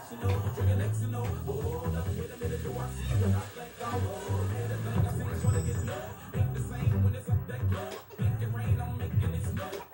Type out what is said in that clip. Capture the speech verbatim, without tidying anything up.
directional, trigger Lexino. Hold up, wait a minute, do I see what I think I will? Everything I see is trying to get low. Ain't the same when it's up that glow. Make it rain, I'm making it snow.